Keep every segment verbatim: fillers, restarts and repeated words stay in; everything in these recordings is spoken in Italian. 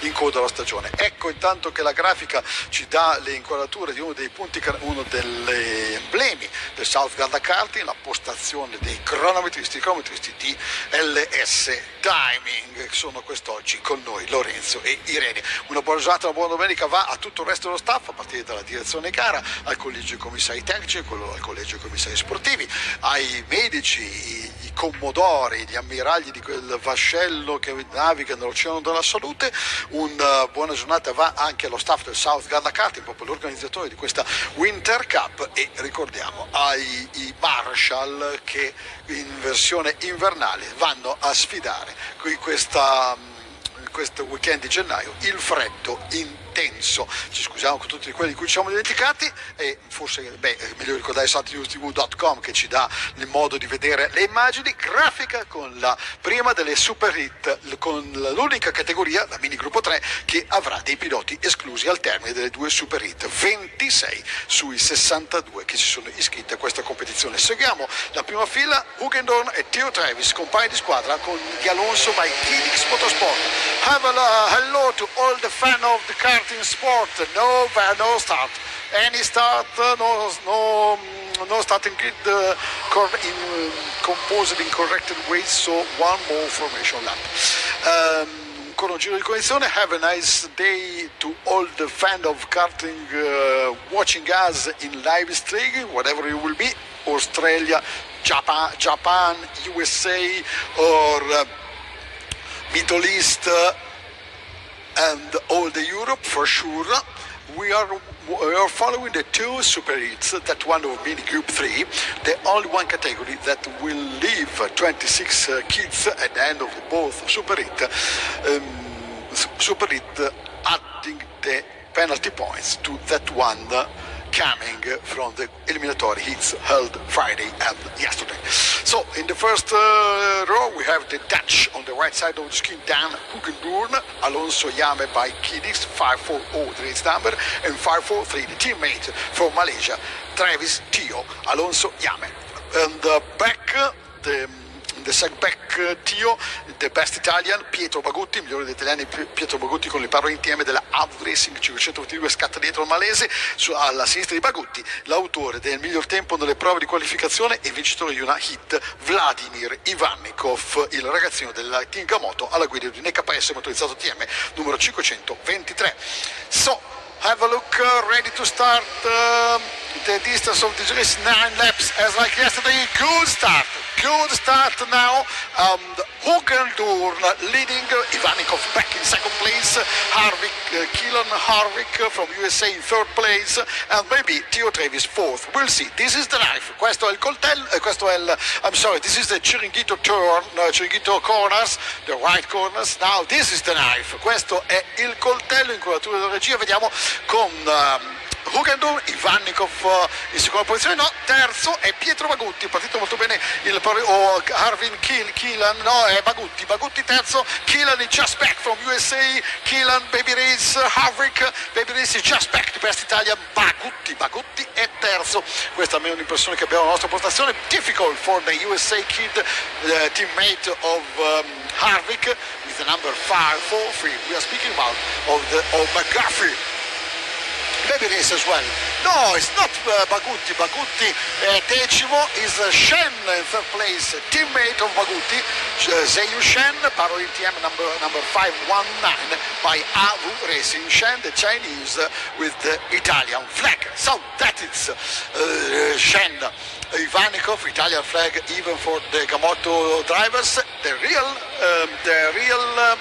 in coda alla stagione. Ecco intanto che la grafica ci dà le inquadrature di uno dei punti, uno degli emblemi del South Garda Karting, la postazione dei cronometristi, cronometristi di L S Timing. Sono quest'oggi con noi Lorenzo e Irene. Una buona giornata, una buona domenica va a tutto il resto dello staff, a partire dalla direzione gara, al collegio dei commissari tecnici, al collegio dei commissari sportivi, ai medici, i, i commodori, gli ammiragli di quel vascello che naviga nell'oceano della salute. Una buona giornata va anche allo staff del South Garda Karting, proprio l'organizzatore di questa Winter Cup, e ricordiamo ai i Marshall che in versione invernale vanno a sfidare qui questa, questo weekend di gennaio il freddo intenso. Ci scusiamo con tutti quelli di cui ci siamo dimenticati, e forse beh, è meglio ricordare sat news t v punto com che ci dà il modo di vedere le immagini. Grafica con la prima delle super hit, con l'unica categoria, la mini gruppo tre, che avrà dei piloti esclusi al termine delle due super hit, ventisei sui sessantadue che si sono iscritti a questa competizione. Seguiamo la prima fila, Hugendorn e Theo Travis, compagni di squadra con gli Alonso by Kinix Motorsport. Have a hello to all the fan of the karting sport. No, no start. Any start, no, no, no starting grid uh, in, uh, composed in corrected ways, so one more formation lap. Um, ancora un giro di cognizione. Have a nice day to all the fan of karting uh, watching us in live streaming, whatever it will be, Australia, Japan, Japan U S A, or uh, Middle East, uh, and all the Europe for sure. We are we are following the two super hits, that one of mini group three, the only one category that will leave twenty-six uh, kids at the end of both super hit, um, super hit uh, adding the penalty points to that one uh, coming from the eliminatory hits held Friday and yesterday. So in the first uh, row we have the Dutch on the right side of the screen, Dan Hugendoorn, Alonso Yame by Kinix, five four zero the race number, and five four three the teammate from Malaysia, Travis Theo, Alonso Yame. And uh, back uh, the the second back uh, Tio, the best Italian, Pietro Bagutti, migliore degli italiani, Pietro Bagutti con il paro in team della Out Racing cinquecentoventidue, scatta dietro il malese, su, alla sinistra di Bagutti, l'autore del miglior tempo nelle prove di qualificazione e vincitore di una hit, Vladimir Ivannikov, il ragazzino della Team Gamoto alla guida di un E K S motorizzato T M numero cinquecentoventitré. So, have a look, uh, ready to start uh, the distance of this race, nine laps as like yesterday. Good start, good start now. Um, Hugendorn leading, uh, Ivannikov back in second place, Harvick, uh, Keelan Harvick from U S A in third place, and maybe Theo Travis fourth. We'll see. This is the life. Questo è il coltello, uh, questo è il, I'm sorry, this is the Chiringuito turn, uh, Chiringuito corners, the right corners. Now this is the knife. Questo è il coltello, inquadratura della regia. Vediamo con um, Hugendorn, Ivannikov uh, in seconda posizione, no, terzo è Pietro Bagutti, partito molto bene il oh, Harvin Kiel, Keelan, no, è Bagutti, Bagutti terzo, Keelan is just back from U S A, Keelan, Baby Race, Harvick, Baby Race is just back, the best Italian, Bagutti, Bagutti è terzo. Questa è un'impressione che abbiamo alla nostra postazione. Difficult for the U S A kid, uh, teammate of um, Harvick, with the number five four three, we are speaking about of, the, of McGuffey. Baby Race as well. No, it's not uh, Bagutti. Bagutti uh, decimo is uh, Shen in third place, teammate of Bagutti, uh, Zheyu Shen, Paro T M number number five one nine by A V Racing. Shen, the Chinese uh, with the Italian flag. So that is uh, Shen. Ivannikov, Italian flag even for the Gamoto drivers. The real, um, the real. Uh,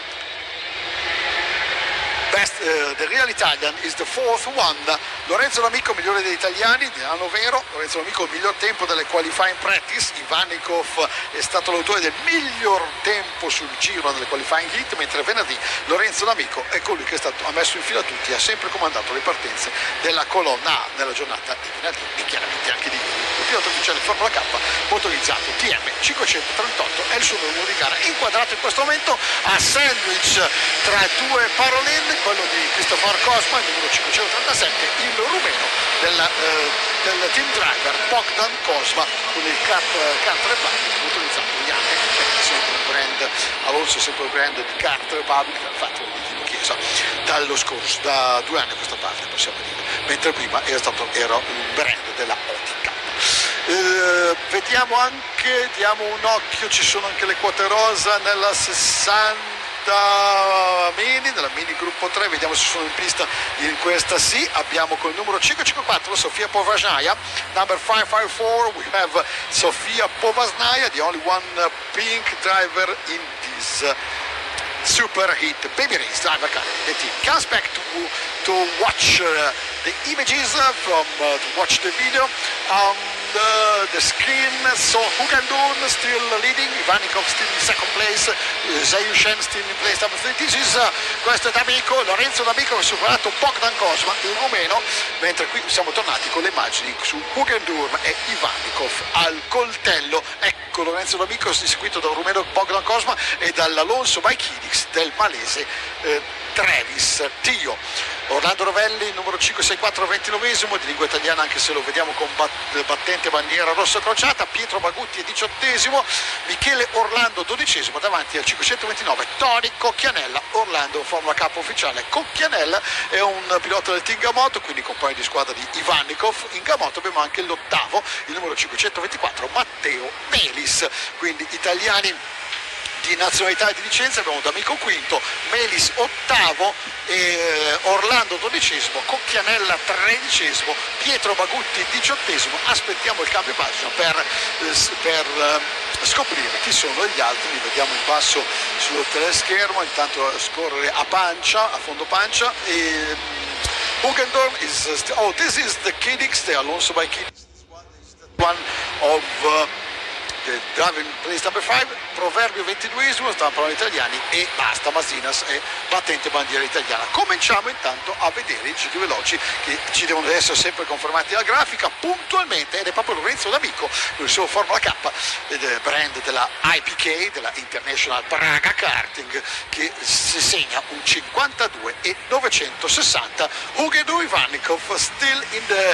Best, uh, the real Italian is the fourth one. Lorenzo D'Amico, migliore degli italiani, di anno vero. Lorenzo D'Amico, il miglior tempo delle qualifying practice. Ivannikov è stato l'autore del miglior tempo sul giro nelle qualifying hit, mentre venerdì Lorenzo D'Amico è colui che è stato, ha messo in fila tutti, ha sempre comandato le partenze della colonna A nella giornata di venerdì e chiaramente anche di ieri. Il pilota ufficiale Formula K motorizzato T M cinquecentotrentotto è il suo numero di gara, inquadrato in questo momento a sandwich tra due parolin, quello di Christopher Kosma, il numero cinquecentotrentasette, il rumeno del, eh, del team driver Bogdan Kosma con il kart Republic motorizzato Yannick, sempre il brand Alonso, sempre il brand di Kart Republic. Infatti lo dico che discesa dallo scorso, da due anni a questa parte possiamo dire, mentre prima era stato era un brand della Otica. Eh, vediamo anche, diamo un occhio, ci sono anche le quote rosa nella sessanta mini, nella mini gruppo tre, vediamo se sono in pista in questa. Sì, abbiamo col numero cinquecentocinquantaquattro Sofia Povazhnaya, number five five four we have Sofia Povazhnaya, the only one uh, pink driver in this uh, super hit baby race driver car. The team comes back to to watch uh, the images uh, from uh, to watch the video on the, the screen. So Hugandun still leading, Ivanikov still in second place, uh, Zayushen still in place number three. This is uh, questo è D'Amico, Lorenzo D'Amico che ha superato Bogdan Kozma, il rumeno, mentre qui siamo tornati con le immagini su Hugandun e Ivanikov al coltello. Ecco Lorenzo D'Amico seguito dal rumeno Bogdan Kozma e dall'Alonso Baikidis del malese eh, Travis Tio. Orlando Rovelli numero cinque sei quattro ventinovesimo di lingua italiana, anche se lo vediamo con battente bandiera rossa crociata. Pietro Bagutti è diciottesimo, Michele Orlando dodicesimo davanti al cinquecentoventinove Tony Cocchianella. Orlando Formula K ufficiale. Cocchianella è un pilota del team Gamoto, quindi compagno di squadra di Ivanikov. In Gamoto abbiamo anche l'ottavo, il numero cinquecentoventiquattro Matteo Melis, quindi italiani di nazionalità e di licenza. Abbiamo D'Amico quinto, Melis ottavo, eh, Orlando dodicesimo, Cocchianella tredicesimo, Pietro Bagutti diciottesimo. Aspettiamo il cambio pagina per, eh, per eh, scoprire chi sono gli altri. Li vediamo in basso sullo teleschermo, intanto scorrere a pancia, a fondo pancia. E Hugandorn is uh, oh, this is the Kidix, the Alonso by Kidix, one of uh, the driving place number five. Proverbio ventiduesimo, stanno parlando italiani e basta, Masinas è battente bandiera italiana. Cominciamo intanto a vedere i giri veloci che ci devono essere sempre confermati alla grafica puntualmente, ed è proprio Lorenzo D'Amico con il suo Formula K, il brand della I P K, della International Praga Karting, che si segna un cinquantadue e novecentosessanta. Hugendo Ivanikov still in the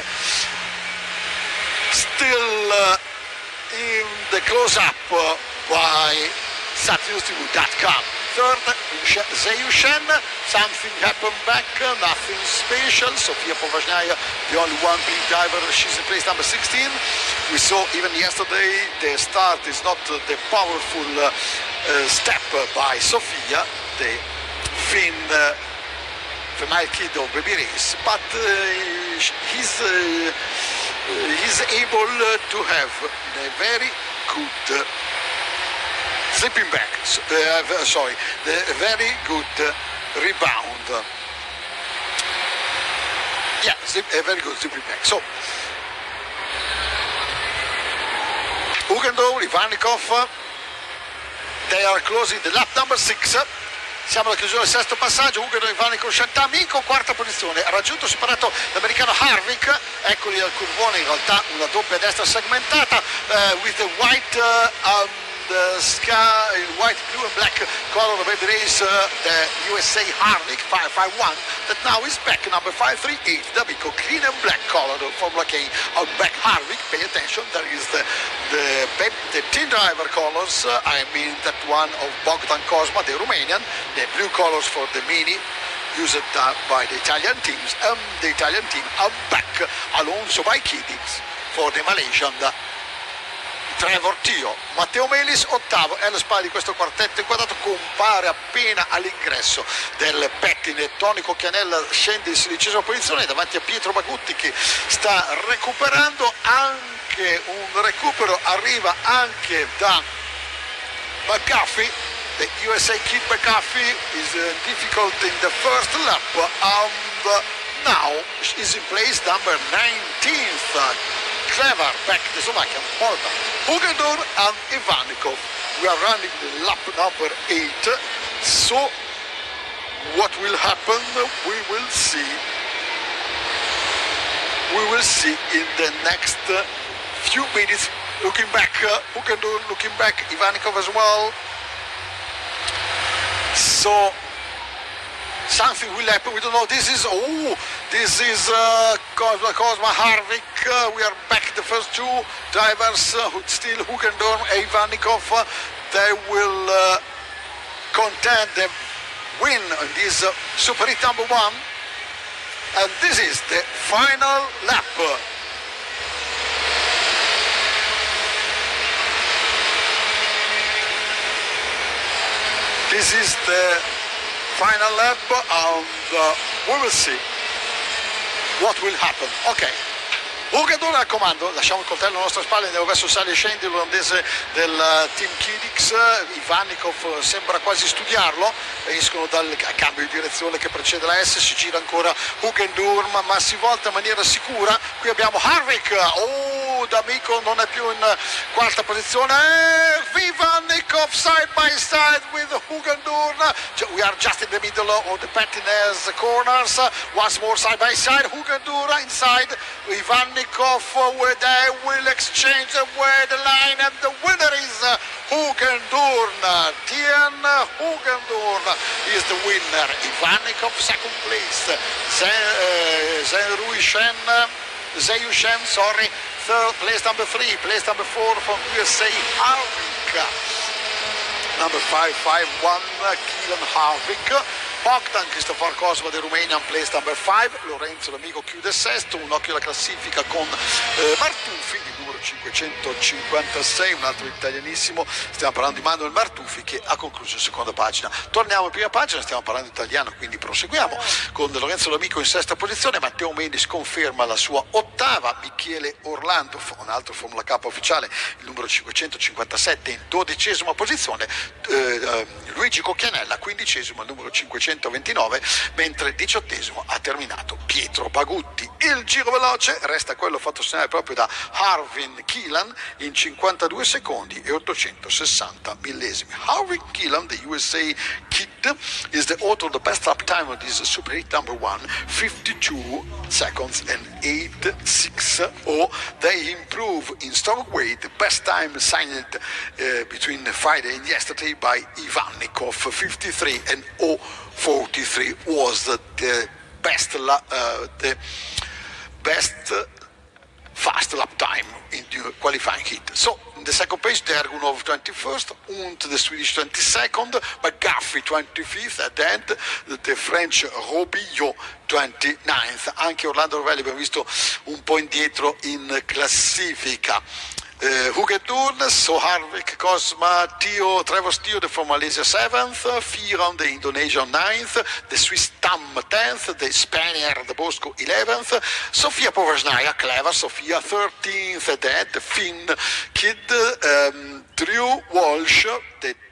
still uh, in the close-up uh, by sat news t v dot com. Third, Zayushen, something happened back, nothing special. Sofia Povazhnaya, the only one big diver, she's in place number sixteen. We saw even yesterday the start is not uh, the powerful uh, uh, step by Sofia, the Finn uh, female kid of baby race, but uh, he's uh, he's able to have a very good uh, slipping back, uh, sorry, a very good uh, rebound. Yeah, a very good slipping back. So, Hugendo, Ivanikov, they are closing the lap number six. Siamo alla chiusura del sesto passaggio. Hugendo, Ivanikov, Shantamico, quarta posizione, ha raggiunto, superato l'americano Harvick. Eccoli al curvone, in realtà una doppia destra segmentata, uh, with the white uh, um, the sky, white, blue and black color of baby race, uh, the U S A Harvick five five one, that now is back, number five three eight, D'Amico, green and black color of Formula K on back Harvick. Pay attention, there is the the, the team driver colors, uh, I mean that one of Bogdan Kozma, the Romanian, the blue colors for the Mini, used uh, by the Italian teams, and the Italian team are back, Alonso Baikidis for the Malaysian Trevor Tio. Matteo Melis ottavo, è alle spalle di questo quartetto inquadrato, compare appena all'ingresso del pettine. Tony Cocchianella scende in sedicesima posizione davanti a Pietro Bagutti che sta recuperando. Anche un recupero arriva anche da McGuffey. The U S A kid McGuffey is uh, difficult in the first lap, and uh, now is in place number nineteenth. Clever back the Slovakian, Morgan, Hugendo and Ivanikov. We are running the lap number eight. So what will happen? We will see. We will see in the next uh, few minutes. Looking back, uh, Hugendo looking back, Ivanikov as well. So something will happen. We don't know. This is oh, this is uh, Kozma, Kozma Harvick. Uh, we are back. The first two drivers, uh, who still Hugendo and Ivanikov. Uh, they will uh, contend the win on this uh, Super Heat number one. And this is the final lap. This is the final lap, and uh, we will see what will happen. Ok. Hugendurn al comando, lasciamo il coltello alle nostre spalle, andiamo verso sale e scendi, l'olandese del team Kidix. Ivannikov sembra quasi studiarlo, escono dal cambio di direzione che precede la S, si gira ancora Hugendurn, ma si volta in maniera sicura. Qui abbiamo Harvick, oh, D'Amico non è più in quarta posizione, Ivannikov side by side with Hugendurn. We are just in the middle of the Pettinez corners, once more side by side, Hugendurn inside, Ivannikov, where they will exchange where the line, and the winner is Hugendurn. Tien Hugendurn is the winner. Ivannikov second place. Zheng Shen, Zhou Shen, sorry, third place, number three, place number four from U S A, Harvick. Number five, five, one, Keelan Harvick. Bogdan Christopher Cosma di Romania, place number five. Lorenzo D'Amico chiude sesto. Un occhio alla classifica con eh, Martufi, il numero cinquecentocinquantasei, un altro italianissimo. Stiamo parlando di Manuel Martufi, che ha concluso in seconda pagina. Torniamo in prima pagina, stiamo parlando italiano, quindi proseguiamo con Lorenzo D'Amico in sesta posizione. Matteo Menis conferma la sua ottava. Michele Orlando, un altro Formula K ufficiale, il numero cinquecentocinquantasette, in dodicesima posizione. eh, eh, Luigi Cocchianella quindicesimo, il numero cinquecentoventinove, mentre diciottesimo ha terminato Pietro Bagutti. Il giro veloce resta quello fatto segnare proprio da Harvin Keelan in cinquantadue secondi e ottocentosessanta millesimi. Harvin Keelan, the U S A kid, is the author of the best lap time of this Super Heat number one, fifty-two seconds and eight six oh. They improve in stomach weight. The best time signed uh, between Friday and yesterday by Ivannikov, fifty-three and oh forty-three was the, the best la, uh, the best fast lap time in the qualifying heat. So in the second place, Dergunov twenty-first, and the Swedish twenty-second, McGuffey twenty-fifth, and then the French Robillot twenty-ninth. Anche Orlando Rovelli abbiamo visto un po' indietro in classifica. Uh, Hugendurn, so Harvick, Cosma, Tio, Trevor Stewart from Malaysia seventh, Firon, the Indonesian ninth, the Swiss Tam tenth, the Spaniard, the Bosco eleventh, Sofia Poversnaya, clever Sofia thirteenth, then the Finn kid, um, Drew Walsh, the